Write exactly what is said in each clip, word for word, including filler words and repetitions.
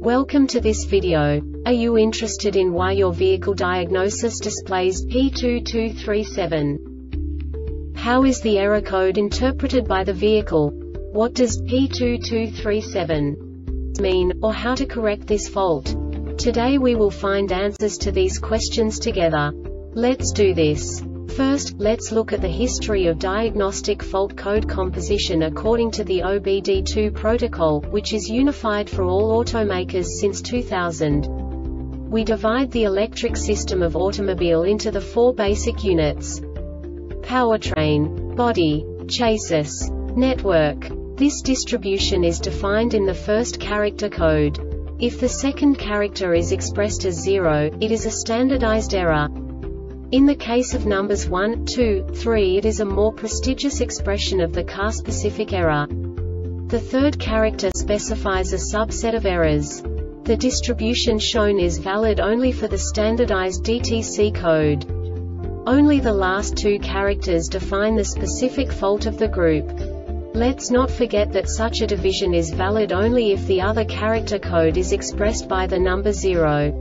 Welcome to this video. Are you interested in why your vehicle diagnosis displays P two two three seven? How is the error code interpreted by the vehicle? What does P two two three seven mean, or how to correct this fault? Today we will find answers to these questions together. Let's do this. First, let's look at the history of diagnostic fault code composition according to the O B D two protocol, which is unified for all automakers since two thousand. We divide the electric system of automobile into the four basic units: powertrain, body, chassis, network. This distribution is defined in the first character code. If the second character is expressed as zero, it is a standardized error. In the case of numbers one, two, three, it is a more prestigious expression of the car-specific error. The third character specifies a subset of errors. The distribution shown is valid only for the standardized D T C code. Only the last two characters define the specific fault of the group. Let's not forget that such a division is valid only if the other character code is expressed by the number zero.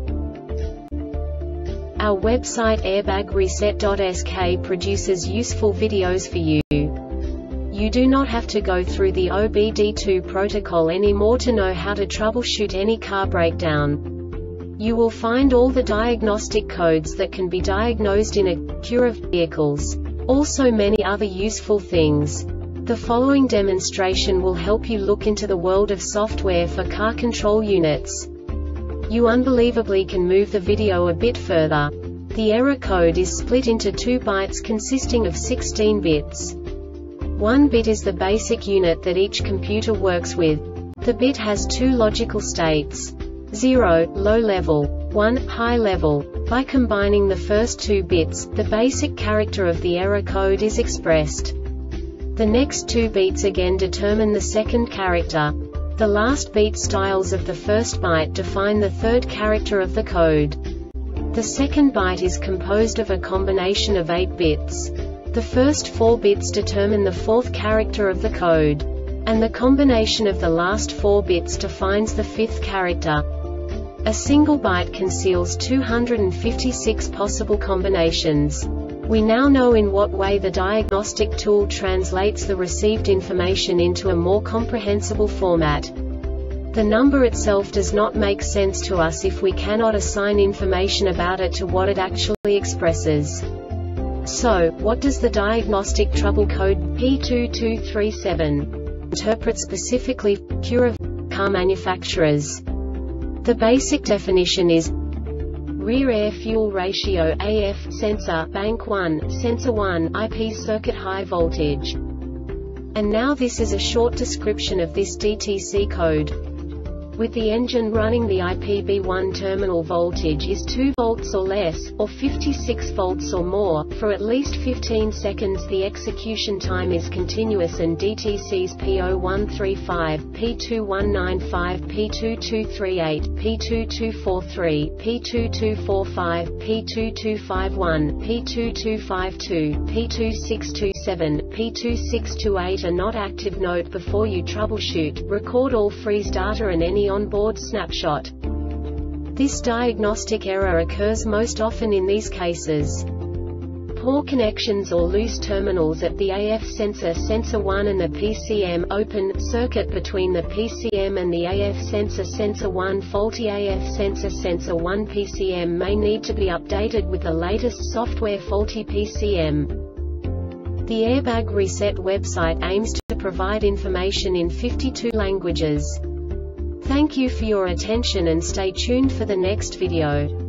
Our website airbag reset dot S K produces useful videos for you. You do not have to go through the O B D two protocol anymore to know how to troubleshoot any car breakdown. You will find all the diagnostic codes that can be diagnosed in Acura vehicles. Also many other useful things. The following demonstration will help you look into the world of software for car control units. You unbelievably can move the video a bit further. The error code is split into two bytes consisting of sixteen bits. One bit is the basic unit that each computer works with. The bit has two logical states: zero, low level, one, high level. By combining the first two bits, the basic character of the error code is expressed. The next two bits again determine the second character. The last beat styles of the first byte define the third character of the code. The second byte is composed of a combination of eight bits. The first four bits determine the fourth character of the code. And the combination of the last four bits defines the fifth character. A single byte conceals two hundred fifty-six possible combinations. We now know in what way the diagnostic tool translates the received information into a more comprehensible format. The number itself does not make sense to us if we cannot assign information about it to what it actually expresses. So, what does the diagnostic trouble code P two two three seven interpret specifically for Acura car manufacturers? The basic definition is rear air fuel ratio A F sensor bank one sensor one I P circuit high voltage. And now this is a short description of this D T C code. With the engine running, the I P B one terminal voltage is two volts or less, or fifty-six volts or more, for at least fifteen seconds. The execution time is continuous and D T Cs P zero one three five, P two one nine five, P two two three eight, P two two four three, P two two four five, P two two five one, P two two five two, P two six two seven, P two six two eight are not active. Note before you troubleshoot, record all freeze data and any onboard snapshot. This diagnostic error occurs most often in these cases: poor connections or loose terminals at the A F sensor sensor one and the P C M, open circuit between the P C M and the A F sensor sensor one, faulty A F sensor sensor one P C M may need to be updated with the latest software. Faulty P C M. The Airbag Reset website aims to provide information in fifty-two languages. Thank you for your attention and stay tuned for the next video.